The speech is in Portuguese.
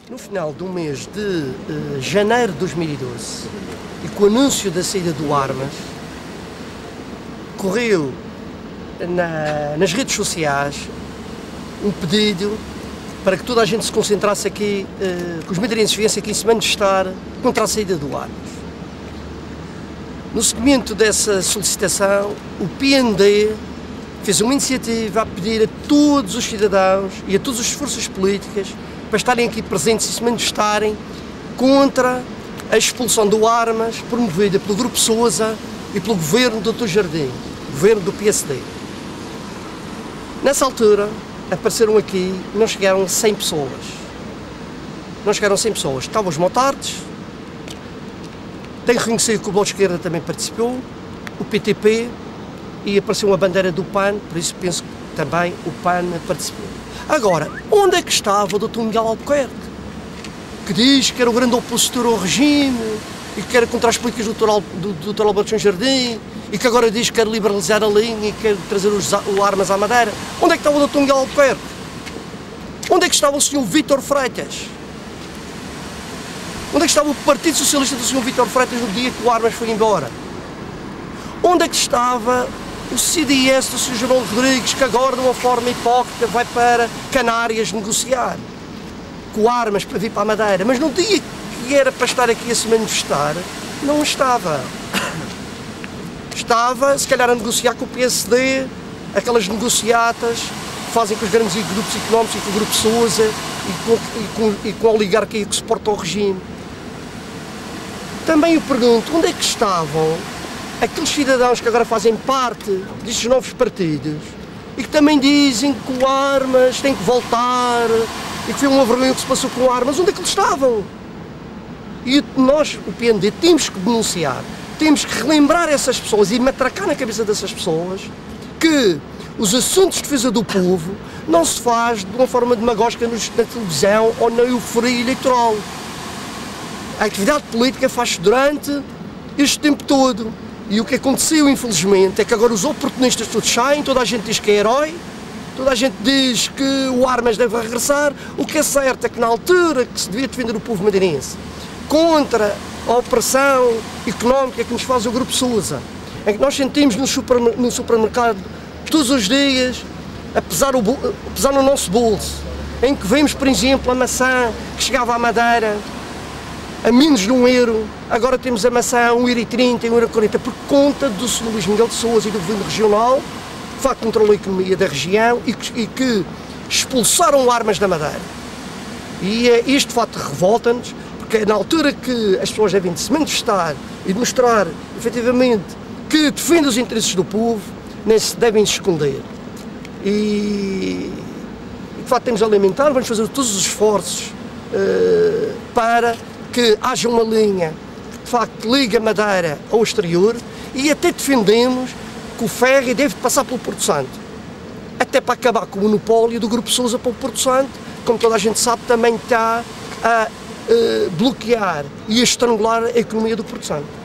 No final do mês de janeiro de 2012, e com o anúncio da saída do Armas, correu nas redes sociais um pedido para que toda a gente se concentrasse aqui, que os madeirenses viessem aqui se manifestar contra a saída do Armas. No seguimento dessa solicitação, o PND fez uma iniciativa a pedir a todos os cidadãos e a todas as forças políticas para estarem aqui presentes e se manifestarem contra a expulsão do Armas promovida pelo Grupo Sousa e pelo governo do Dr. Jardim, governo do PSD. Nessa altura, apareceram aqui, não chegaram 100 pessoas. Não chegaram 100 pessoas. Estavam os motards, tenho reconhecido que o Bloco de Esquerda também participou, o PTP, e apareceu uma bandeira do PAN, por isso penso que também o PAN participou. Agora, onde é que estava o Dr. Miguel Albuquerque, que diz que era o grande opositor ao regime e que era contra as políticas do Dr. Alberto Jardim e que agora diz que quer liberalizar a linha e quer trazer os Armas à Madeira? Onde é que estava o Dr. Miguel Albuquerque? Onde é que estava o Sr. Vítor Freitas? Onde é que estava o Partido Socialista do Sr. Vítor Freitas no dia que o Armas foi embora? Onde é que estava o CDS do Sr. João Rodrigues, que agora de uma forma hipócrita vai para Canárias negociar com Armas para vir para a Madeira, mas no dia que era para estar aqui a se manifestar, não estava. Estava, se calhar, a negociar com o PSD, aquelas negociatas que fazem com os grandes grupos económicos e com o Grupo Sousa e com a oligarquia que suporta o regime. Também eu pergunto, onde é que estavam aqueles cidadãos que agora fazem parte destes novos partidos e que também dizem que o Armas tem que voltar e que foi uma vergonha o que se passou com o Armas? Onde é que eles estavam? E nós, o PND, temos que denunciar, temos que relembrar essas pessoas e matracar na cabeça dessas pessoas que os assuntos de defesa do povo não se faz de uma forma demagógica na televisão ou na euforia eleitoral. A atividade política faz-se durante este tempo todo. E o que aconteceu, infelizmente, é que agora os oportunistas todos saem, toda a gente diz que é herói, toda a gente diz que o Armas deve regressar. O que é certo é que na altura que se devia defender o povo madeirense contra a opressão económica que nos faz o Grupo Sousa, em que nós sentimos no supermercado todos os dias, apesar no nosso bolso, em que vemos, por exemplo, a maçã que chegava à Madeira a menos de €1, agora temos a maçã a €1,30, €1,40, por conta do Sr. Luís Miguel de Sousa e do Governo Regional, que de facto controlou a economia da região e que expulsaram Armas da Madeira. E este fato revolta-nos, porque na altura que as pessoas devem se manifestar e demonstrar, efetivamente, que defendem os interesses do povo, nem se devem esconder. E de facto temos a lamentar, vamos fazer todos os esforços para que haja uma linha que de facto liga a Madeira ao exterior, e até defendemos que o ferry deve passar pelo Porto Santo, até para acabar com o monopólio do Grupo Sousa para o Porto Santo, como toda a gente sabe, também está a bloquear e a estrangular a economia do Porto Santo.